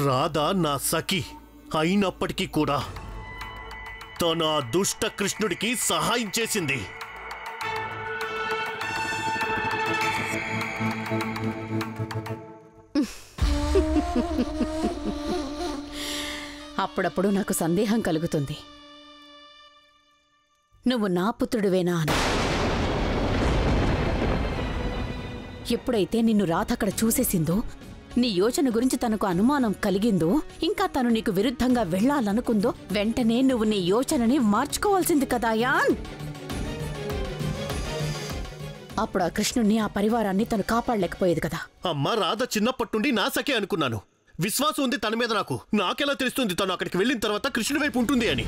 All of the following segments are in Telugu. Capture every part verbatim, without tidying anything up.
రాధా నా సఖి అయినప్పటికీ కూడా తన దుష్ట కృష్ణుడికి సహాయం చేసింది. అప్పుడప్పుడు నాకు సందేహం కలుగుతుంది, నువ్వు నా పుత్రుడివేనా అని. ఎప్పుడైతే నిన్ను రాధ అక్కడ చూసేసిందో, నీ యోచన గురించి తనకు అనుమానం కలిగిందో, ఇంకా తను నీకు విరుద్ధంగా వెళ్లాలనుకుందో, వెంటనే నువ్వు నీ యోచనని మార్చుకోవాల్సింది కదా యాన్. అప్పుడు ఆ కృష్ణుణ్ణి, ఆ పరివారాన్ని తను కాపాడలేకపోయేది కదా. అమ్మ, రాధ చిన్నప్పటి నుండి నా సఖే అనుకున్నాను. విశ్వాసం ఉంది తన మీద. నాకు నాకెలా తెలుస్తుంది తను అక్కడికి వెళ్ళిన తర్వాత కృష్ణుడి వైపు ఉంటుంది అని?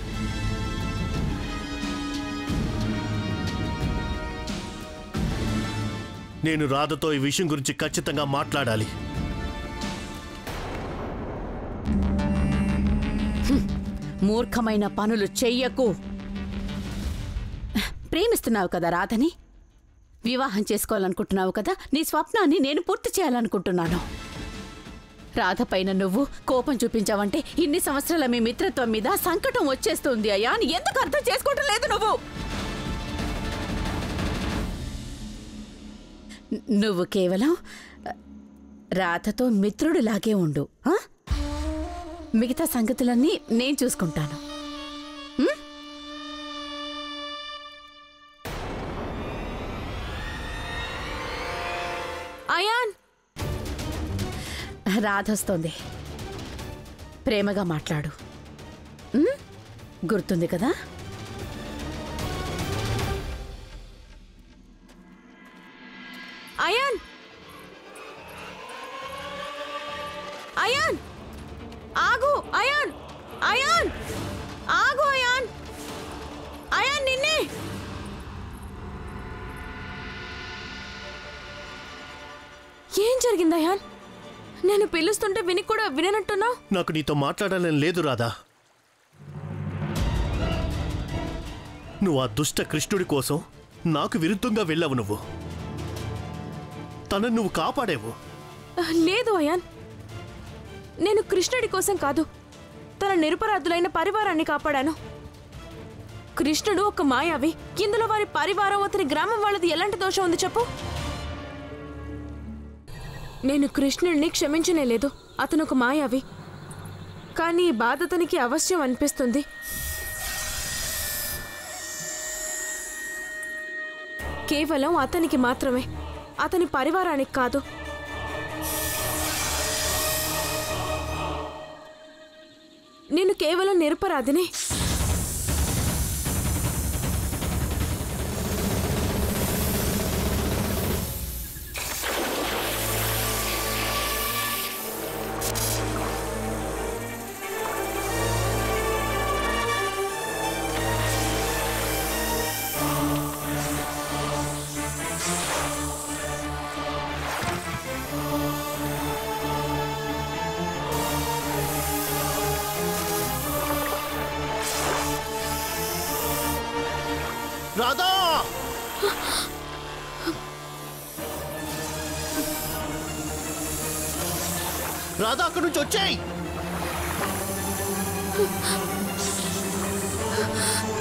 నేను రాధతో ఈ విషయం గురించి ఖచ్చితంగా మాట్లాడాలి. మూర్ఖమైన పనులు చెయ్యకు. ప్రేమిస్తున్నావు కదా రాధని, వివాహం చేసుకోవాలనుకుంటున్నావు కదా, నీ స్వప్నాన్ని నేను పూర్తి చేయాలనుకుంటున్నాను. రాధ పైన నువ్వు కోపం చూపించావంటే ఇన్ని సంవత్సరాల మీ మిత్రత్వం మీద సంకటం వచ్చేస్తుంది అయ్యా. ఎందుకు అర్థం చేసుకోవటం లేదు నువ్వు? నువ్వు కేవలం రాధతో మిత్రుడిలాగే ఉండు. మిగతా సంగతులన్నీ నేను చూసుకుంటాను. అయాన్, రాధొస్తోంది. ప్రేమగా మాట్లాడు, గుర్తుంది కదా? అయాన్, అయాన్ ఆగు. అయాన్, అయాన్ ఆగు. అయాన్, అయాన్ నిన్నే. ఏం జరిగింది అయాన్? నేను పిలుస్తుంటే విని కూడా విననట్టున్నావు. నాకు నీతో మాట్లాడాలని లేదు రాధా. నువ్వు ఆ దుష్ట కృష్ణుడి కోసం నాకు విరుద్ధంగా వెళ్ళావు. నువ్వు తనను నువ్వు కాపాడేవు. లేదు అయాన్, నేను కృష్ణుడి కోసం కాదు, తన నిరపరాధులైన పరివారాన్ని కాపాడాను. కృష్ణుడు ఒక మాయావి. ఇందులో వారి పరివారం, అతని గ్రామం వాళ్ళది ఎలాంటి దోషం ఉంది చెప్పు? నేను కృష్ణుడిని క్షమించనే లేదు. అతను ఒక మాయావి. కానీ ఈ బాధ అతనికి అవశ్యం అనిపిస్తుంది. కేవలం అతనికి మాత్రమే, అతని పరివారానికి కాదు. నేను కేవలం నిరపరాధిని. రాధా, రాధా అక్కడి నుంచి వచ్చేయ్.